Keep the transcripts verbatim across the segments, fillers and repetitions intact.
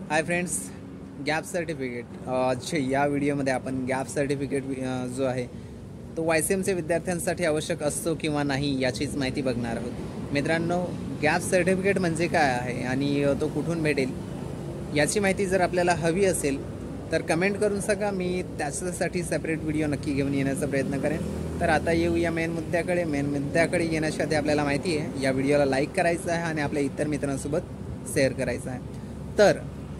Hi friends, gap certificate आजच्या या व्हिडिओमध्ये आपण गॅप सर्टिफिकेट जो आहे तो वाय सी एमचे विद्यार्थ्यांसाठी आवश्यक असतो किंवा नाही याचीच माहिती बघणार आहोत. मित्रांनो, गॅप सर्टिफिकेट म्हणजे काय आहे आणि तो कुठून भेटेल याची माहिती जर आपल्याला हवी असेल तर कमेंट करून सांगा. मी त्याच्यासाठी सेपरेट व्हिडिओ नक्की घेऊन येण्याचा प्रयत्न करेन. तर आता येऊया मेन मुद्द्याकडे. मेन मुद्द्याकडे येण्याच्या आधी आपल्याला माहिती आहे या व्हिडिओला लाईक करायचं आहे आणि आपल्या इतर मित्रांसोबत शेअर करायचं आहे. तर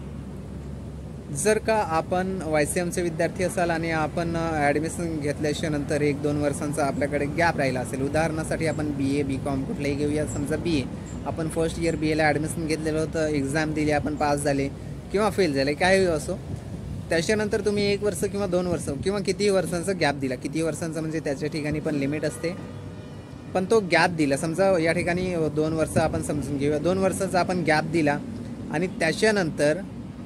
जर का आपण वाय सी एमचे विद्यार्थी असाल आणि आपण ॲडमिशन घेतल्याच्या नंतर एक दोन वर्षांचा आपल्याकडे गॅप राहिला असेल, उदाहरणासाठी आपण बी ए बी कॉम कुठलाही घेऊया. समजा बी ए आपण फर्स्ट इयर बी एला ॲडमिशन घेतलेलं होतं, एक्झाम दिली, आपण पास झाले किंवा फेल झाले, काही असो. त्याच्यानंतर तुम्ही एक वर्ष किंवा दोन वर्ष किंवा कितीही वर्षांचा गॅप दिला. किती वर्षांचा म्हणजे त्याच्या ठिकाणी पण लिमिट असते, पण तो गॅप दिला. समजा या ठिकाणी दोन वर्ष आपण समजून घेऊया, दोन वर्षाचा आपण गॅप दिला आणि त्याच्यानंतर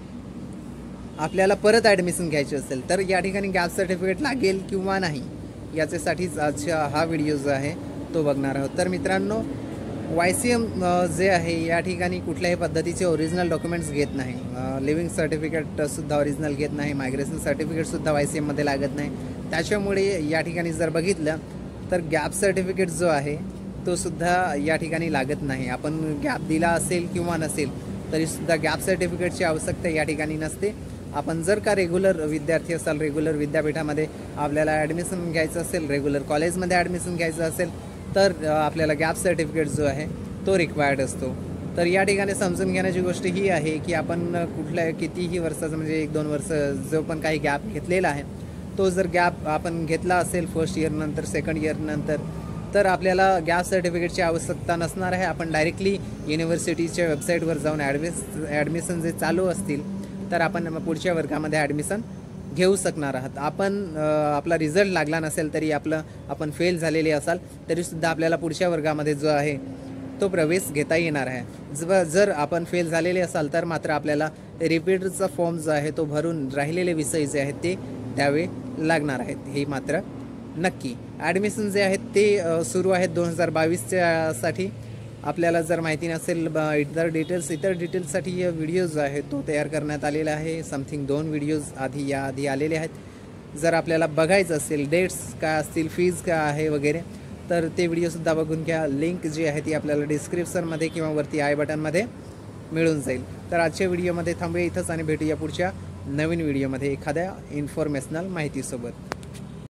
आपल्याला परत ॲडमिशन घ्यायची असेल तर या ठिकाणी गॅप सर्टिफिकेट लागेल किंवा नाही याच्यासाठीच आजचा हा व्हिडिओ जो आहे तो बघणार आहोत. तर मित्रांनो, वाय सी एम जे आहे या ठिकाणी कुठल्याही पद्धतीचे ओरिजिनल डॉक्युमेंट्स घेत नाही. लिव्हिंग सर्टिफिकेटसुद्धा ओरिजिनल घेत नाही, मायग्रेशन सर्टिफिकेटसुद्धा वाय सी एममध्ये लागत नाही. त्याच्यामुळे या ठिकाणी जर बघितलं तर गॅप सर्टिफिकेट जो आहे तो सुद्धा या ठिकाणी लागत नाही. आपण गॅप दिला असेल किंवा नसेल तरीसुद्धा गॅप सर्टिफिकेटची आवश्यकता या ठिकाणी नसते. आपण जर का रेग्युलर विद्यार्थी असाल, रेग्युलर विद्यापीठामध्ये आपल्याला ॲडमिशन घ्यायचं असेल, रेग्युलर कॉलेजमध्ये ॲडमिशन घ्यायचं असेल तर आपल्याला गॅप सर्टिफिकेट जो आहे तो रिक्वायर्ड असतो. तर या ठिकाणी समजून घेण्याची गोष्ट ही आहे की आपण कुठल्या कितीही वर्षाचं म्हणजे एक दोन वर्ष जो पण काही गॅप घेतलेला आहे तो जर गॅप आपण घेतला असेल फर्स्ट इयरनंतर, सेकंड इयरनंतर, तर आपल्याला गॅप सर्टिफिकेटची आवश्यकता नसणार आहे. आपण डायरेक्टली युनिव्हर्सिटीच्या वेबसाईटवर जाऊन ॲडमिस ॲडमिशन जे चालू असतील तर आपण पुढच्या वर्गामध्ये ॲडमिशन घेऊ शकणार आहात. आपण आपला रिझल्ट लागला नसेल तरी आपलं आपण फेल झालेले असाल तरीसुद्धा आपल्याला पुढच्या वर्गामध्ये जो आहे तो प्रवेश घेता येणार आहे. ज जर आपण फेल झालेले असाल तर मात्र आपल्याला रिपीटचा फॉर्म जो आहे तो भरून राहिलेले विषय जे आहेत ते द्यावे लागणार आहेत, हे मात्र नक्की. ॲडमिशन जे आहेत ते सुरू आहेत दोन हजार बावीसच्या साठी. आपल्याला जर माहिती नसेल इतर डिटेल्स इतर डिटेल्ससाठी व्हिडिओ जो आहे तो तयार करण्यात आलेला आहे. समथिंग दोन व्हिडिओज आधी या आधी आलेले आहेत. जर आपल्याला बघायचं असेल डेट्स काय असतील, फीज काय आहे वगैरे, तर ते व्हिडिओसुद्धा बघून घ्या. लिंक जी आहे ती आपल्याला डिस्क्रिप्शनमध्ये किंवा वरती आय बटनमध्ये मिळून जाईल. तर आजच्या व्हिडिओमध्ये थांबूया इथंच आणि भेटूया पुढच्या नवीन व्हिडिओमध्ये एखाद्या इन्फॉर्मेशनल माहितीसोबत.